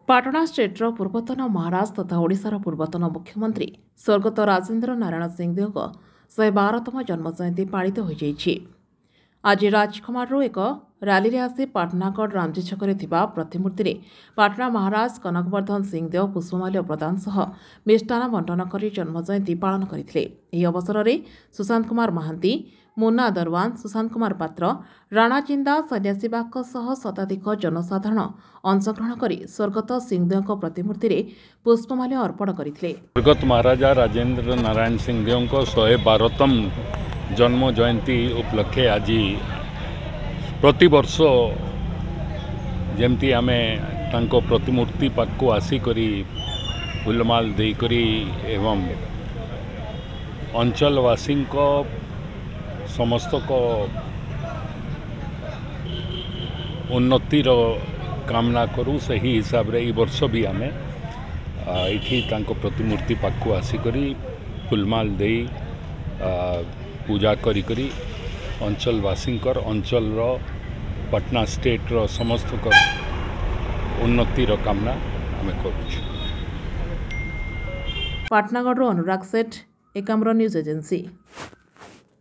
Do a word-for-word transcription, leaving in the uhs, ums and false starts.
पाटना स्टेट्र पूर्वतन महाराज तथा ओडिशार पूर्वतन मुख्यमंत्री स्वर्गत राजेन्द्र नारायण सिंहदेव शहे बारतम जन्म जयंती पालित हो जाइछि। आज राजकुमार एक रैली रे आसी पाटनागढ़ रामजी छकरे थिबा प्रतिमूर्ति रे पाटना महाराज कनकवर्धन सिंहदेव पुष्पमाल्य प्रदान सह मिष्टान बंटन कर जन्म जयंती पालन करथिले। एही अवसर रे सुशांत कुमार महांती, मुन्ना दरवान, सुशांत कुमार पात्र, राणा चिंदा, सन्यासी बाग सह शताधिक जनसाधारण अंशग्रहण करी स्वर्गत सिंहदेव प्रतिमूर्ति रे पुष्पमाल्य अर्पण करथिले। स्वर्गत महाराजा राजेन्द्र नारायण सिंहदेव शहे बारतम जन्म जयंती उपलक्षे आज प्रति वर्ष जमती आमे तांको प्रतिमूर्ति पाखु आसिकरी फूलमाल देकरी एवं अंचलवासी समस्त को उन्नतिर कामना करूँ से ही हिसाब रे वर्ष भी आमे ये प्रतिमूर्ति पाखु आसिकरी फूलमाल दे पूजा करी करी अंचलवासी अंचल पटना स्टेट रो समस्त उन्नतिर कामना आम करूँ। पाटनागढ़ अनुराग सेठ, एकाम्र न्यूज एजेंसी।